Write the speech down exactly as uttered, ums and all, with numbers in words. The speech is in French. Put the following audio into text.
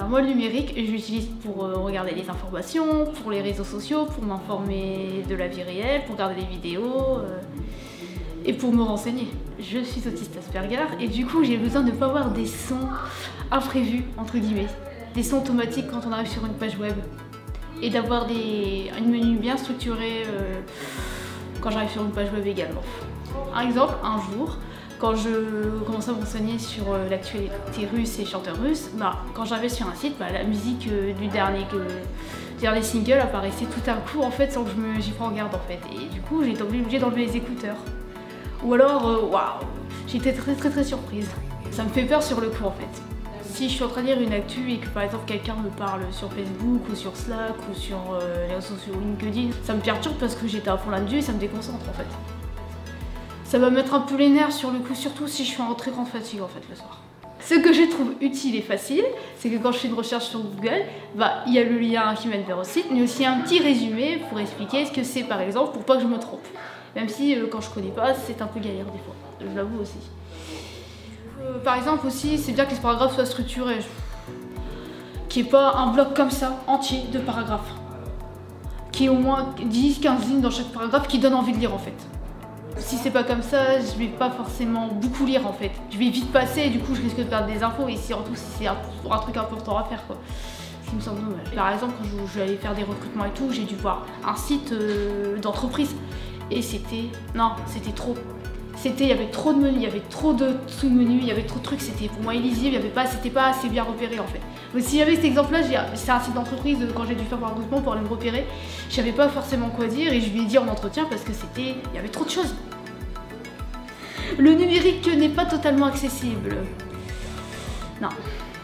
Alors moi le numérique, je l'utilise pour euh, regarder les informations, pour les réseaux sociaux, pour m'informer de la vie réelle, pour regarder les vidéos euh, et pour me renseigner. Je suis autiste Asperger et du coup j'ai besoin de ne pas avoir des sons imprévus, entre guillemets, des sons automatiques quand on arrive sur une page web et d'avoir des un menu bien structuré euh, quand j'arrive sur une page web également. Par exemple, un jour, quand je commençais à me renseigner sur euh, l'actualité russe et chanteurs russes, bah, quand j'arrivais sur un site, bah, la musique euh, du dernier, euh, dernier single apparaissait tout à coup en fait sans que je j'y prenne garde en fait. Et du coup j'ai été obligée d'enlever les écouteurs. Ou alors, waouh, wow, j'étais très très très surprise. Ça me fait peur sur le coup en fait. Si je suis en train de lire une actu et que par exemple quelqu'un me parle sur Facebook ou sur Slack ou sur euh, les réseaux sociaux LinkedIn, ça me perturbe parce que j'étais à fond là-dessus et ça me déconcentre en fait. Ça va me mettre un peu les nerfs sur le coup, surtout si je suis en très grande fatigue en fait le soir. Ce que je trouve utile et facile, c'est que quand je fais une recherche sur Google, bah, il y a le lien qui mène vers le site, mais aussi un petit résumé pour expliquer ce que c'est par exemple, pour pas que je me trompe. Même si euh, quand je connais pas, c'est un peu galère des fois, je l'avoue aussi. Euh, par exemple aussi, c'est bien que les paragraphes soient structurés. Qu'il n'y ait pas un bloc comme ça, entier, de paragraphes. Qu'il y ait au moins dix quinze lignes dans chaque paragraphe qui donnent envie de lire en fait. Si c'est pas comme ça, je vais pas forcément beaucoup lire en fait. Je vais vite passer et du coup je risque de perdre des infos et surtout si c'est un, un truc important à faire quoi. Ce qui me semble dommage. Par exemple quand je, je vais aller faire des recrutements et tout, j'ai dû voir un site euh, d'entreprise et c'était... non, c'était trop. C'était, il y avait trop de menus, il y avait trop de sous-menus, il y avait trop de trucs, c'était pour moi illisible, il y avait pas, c'était pas assez bien repéré en fait. Donc si j'avais cet exemple-là, c'est un site d'entreprise, quand j'ai dû faire mon recrutement pour aller me repérer, je savais pas forcément quoi dire et je lui ai dit en entretien parce que c'était, il y avait trop de choses. Le numérique n'est pas totalement accessible. Non.